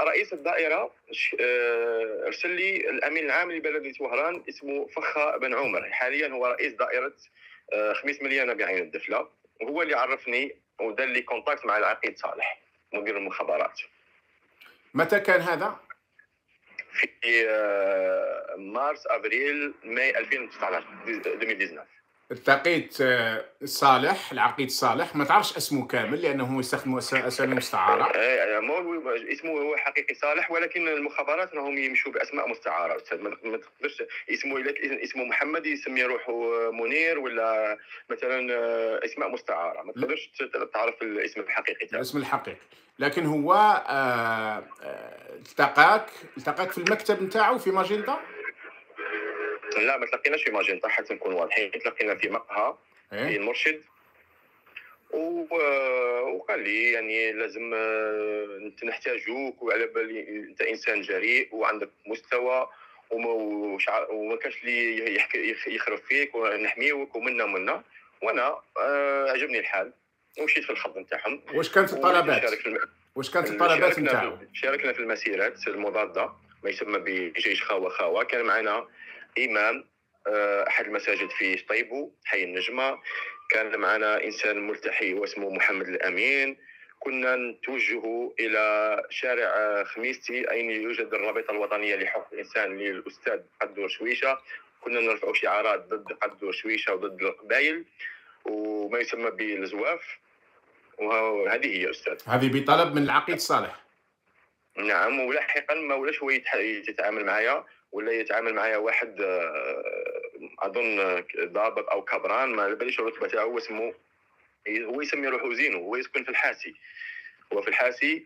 رئيس الدائره ارسل لي الامين العام لبلديه وهران اسمه فخا بن عمر، حاليا هو رئيس دائره خميس مليانه بعين الدفله، وهو اللي عرفني ودار لي كونتاكت مع العقيد صالح مدير المخابرات. متى كان هذا؟ في مارس افريل ماي 2019 2019. التقيت صالح، العقيد صالح، ما تعرفش اسمه كامل لانه هو يستخدم اسامي مستعاره. اسمه هو حقيقي صالح، ولكن المخابرات راهم يمشوا باسماء مستعاره استاذ. ما تقدرش اسمه محمد يسمي روحه منير، ولا مثلا اسماء مستعاره، ما تقدرش تعرف الاسم الحقيقي تاعو. الاسم الحقيقي، لكن هو التقاك في المكتب نتاعو في ماجنتا. لا، ما تلاقيناش في ماجنتا حتى نكون واضحين، تلاقينا في مقهى في المرشد، وقال لي يعني لازم نحتاجوك، وعلى بالي انت انسان جريء وعندك مستوى وما كانش لي يخرب فيك ونحميوك ومنا، وانا عجبني الحال ومشيت في الخط نتاعهم. واش كانت الطلبات نتاعو؟ شاركنا في المسيرات المضاده، ما يسمى بجيش خاوه. كان معنا امام احد المساجد في شطيبو حي النجمه، كان معنا انسان ملتحي واسمه محمد الامين. كنا نتوجه الى شارع خميستي اين يوجد الرابطه الوطنيه لحقوق الانسان للاستاذ قدور شويشه. كنا نرفعوا شعارات ضد قدور شويشه وضد القبائل وما يسمى بالزواف، وهذه هي استاذ. هذه بطلب من العقيد صالح. نعم، ولاحقا ما ولاش هو يتعامل معايا، ولا يتعامل معايا واحد اظن ضابط او كبران، ما باليش الرتبه تاعو، اسمه هو يسمي روحه زينو، هو يسكن في الحاسي، هو في الحاسي،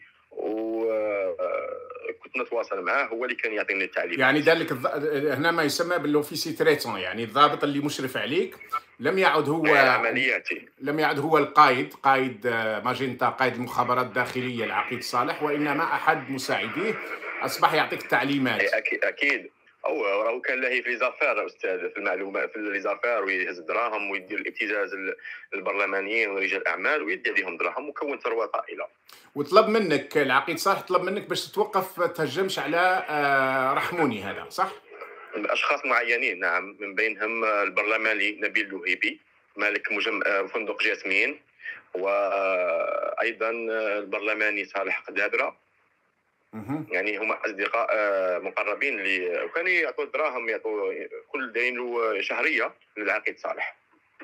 وكنت نتواصل معاه، هو اللي كان يعطيني التعليمات. يعني ذلك هنا ما يسمى بالوفيسي تريتون، يعني الضابط اللي مشرف عليك لم يعد هو عملياتي، لم يعد هو القائد، قائد ماجنتا، قائد المخابرات الداخليه العقيد صالح، وانما احد مساعديه اصبح يعطيك التعليمات. اكيد او راهو كان لاهي في ليزافير استاذ، في المعلومات في ليزافير، ويهز دراهم ويدير الابتزاز للبرلمانيين ورجال الاعمال ويدي عليهم دراهم، وكون ثروه طائله. وطلب منك العقيد صالح، طلب منك باش تتوقف تهجمش على رحموني، هذا صح؟ اشخاص معينين، نعم، من بينهم البرلماني نبيل لوهيبي مالك فندق جاسمين، وايضا البرلماني صالح قدادره. يعني هما اصدقاء مقربين لي، وكانوا يعطوا دراهم، يعطوا كل دين له شهريه للعقيد صالح.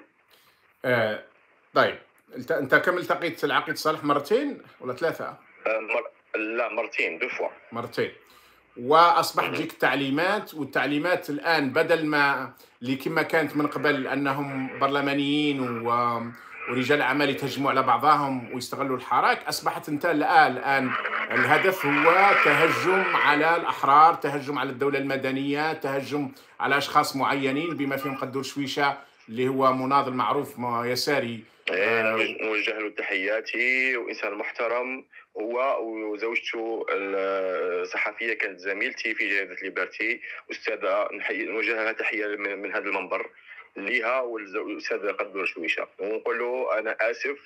طيب انت كم التقيت العقيد صالح؟ مرتين ولا ثلاثه؟ لا، مرتين، دو فوا. مرتين. واصبح تجيك التعليمات، والتعليمات الان بدل ما اللي كما كانت من قبل انهم برلمانيين ورجال اعمال يتهجموا على بعضهم ويستغلوا الحراك، اصبحت انت الان الهدف هو تهجم على الاحرار، تهجم على الدوله المدنيه، تهجم على اشخاص معينين بما فيهم قدور شويشه اللي هو مناضل معروف يساري. نوجه له تحياتي، وانسان محترم هو، وزوجته الصحفيه كانت زميلتي في جريده ليبرتي، استاذه نوجه لها تحيه من هذا المنبر ليها والاستاذ قدور شويشه، ونقول له انا اسف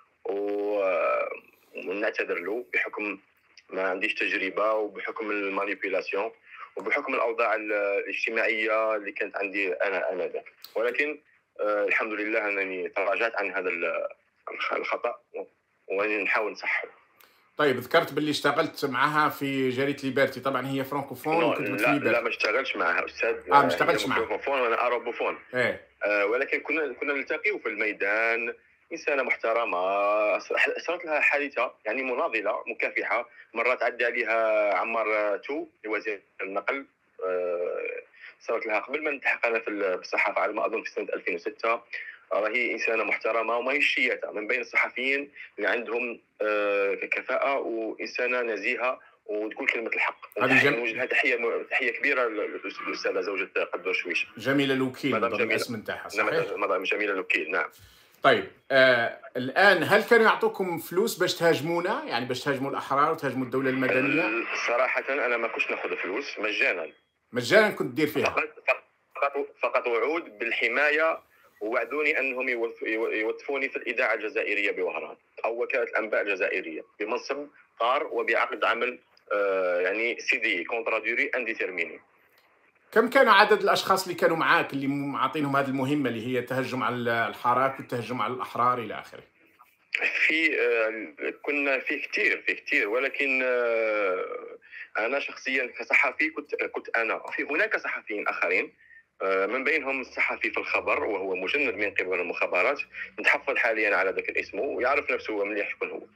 ونعتذر له بحكم ما عنديش تجربه، وبحكم المانيبيولاسيون، وبحكم الاوضاع الاجتماعيه اللي كانت عندي انا ذاك، ولكن الحمد لله انني تراجعت عن هذا الخطا ونحاول نصححه. طيب، ذكرت باللي اشتغلت معها في جريده ليبرتي، طبعا هي فرانكوفون وكتبت في ليبرتي. لا، ما اشتغلتش معها استاذ. ما اشتغلتش معها. فرانكوفون وانا اروبوفون. ولكن كنا نلتقيو في الميدان. انسانه محترمه، صارت لها حادثه يعني مناضله مكافحه، مرات عدى عليها عمار تو وزير النقل، صارت لها قبل ما نلتحق انا في الصحافه على ما اظن في سنه 2006. راهي انسانه محترمه وماهيش شياطه، من بين الصحفيين اللي عندهم كفاءه، وانسانه نزيهه وتقول كلمه الحق. نوجه لها تحيه كبيره للاستاذه زوجة قدور شويش، جميله الوكيل الاسم نتاعها، صحيح؟ مدام جميله الوكيل، نعم. طيب الان هل كانوا يعطوكم فلوس باش تهاجمونا، يعني باش تهاجموا الاحرار وتهاجموا الدوله المدنيه؟ صراحه انا ما كنتش ناخذ فلوس، مجانا كنت دير فيها، فقط وعود بالحمايه، ووعدوني انهم يوظفوني في الاذاعه الجزائريه بوهران او وكاله الانباء الجزائريه بمنصب قار وبعقد عمل يعني سي كونترا دوري انديتيرميني. كم كان عدد الاشخاص اللي كانوا معاك اللي معطينهم هذه المهمه اللي هي التهجم على الحراك والتهجم على الاحرار الى اخره؟ في كنا في كثير ولكن انا شخصيا كصحفي كنت انا هناك صحفيين اخرين، من بينهم الصحفي في الخبر وهو مجند من قبل المخابرات، متحفظ حاليا على ذاك الاسم ويعرف نفسه مليح شكون هو.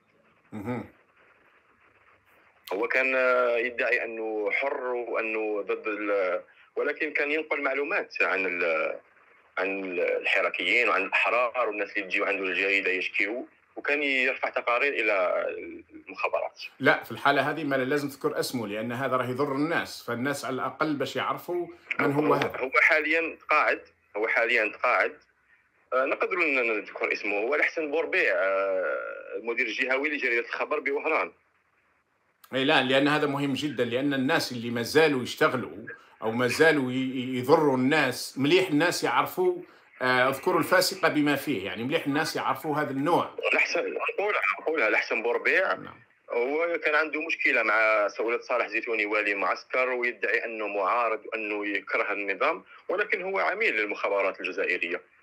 هو كان يدعي انه حر وانه ضد ولكن كان ينقل معلومات عن الحراكيين وعن الاحرار والناس اللي تجيو عنده الجريده يشكيو، وكان يرفع تقارير الى المخابرات. لا، في الحاله هذه ما لازم تذكر اسمه، لان هذا راه يضر الناس، فالناس على الاقل باش يعرفوا من هو هذا. هو حاليا تقاعد. نقدر نذكر اسمه، هو الحسن بوربيع، المدير الجهوي لجريده الخبر بوهران. اي لا، لان هذا مهم جدا، لان الناس اللي ما زالوا يشتغلوا او ما زالوا يضروا الناس، مليح الناس يعرفوا. اذكروا الفاسقه بما فيه، يعني مليح الناس يعرفوا هذا النوع. الحسن نقولها الحسن بوربيع. نعم. هو كان عنده مشكله مع ولد صالح زيتوني والي معسكر، ويدعي انه معارض وانه يكره النظام، ولكن هو عميل للمخابرات الجزائريه.